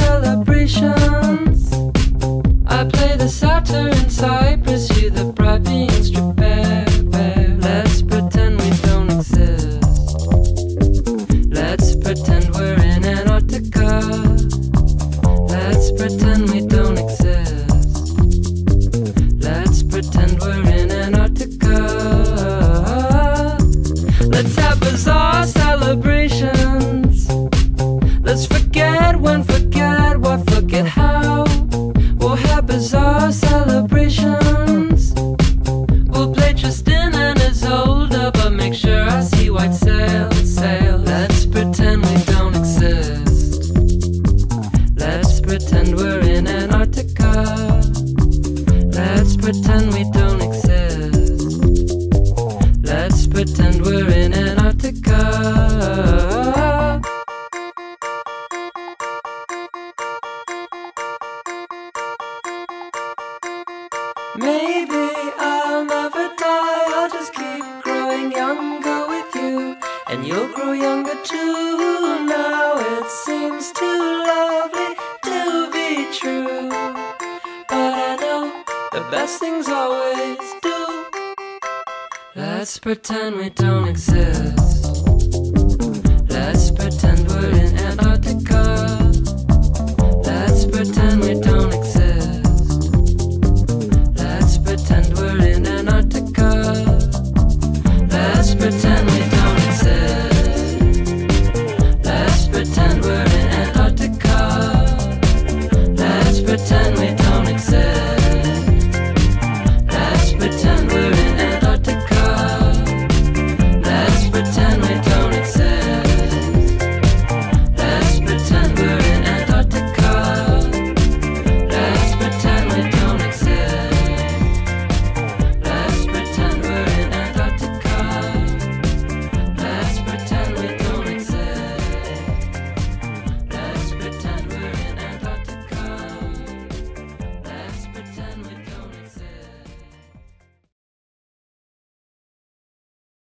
celebrations. I play the satyr in Cyprus, you the bright being strip bare. Let's pretend we don't exist. Let's pretend we're in Antarctica. Let's pretend we don't exist. Let's pretend we're in Antarctica. Let's have bizarre celebrations. Let's forget when, forget what, forget how. We'll have bizarre celebrations. We'll play Tristan and Isolde, but make sure I see white sail, sail. Let's pretend we don't exist. Let's pretend we're in Antarctica. Let's pretend we don't exist. Let's pretend we're in Antarctica. Maybe I'll never die, I'll just keep growing younger with you, and you'll grow younger too. Now it seems too lovely to be true, but I know the best things always do. Let's pretend we don't exist. Let's pretend we're in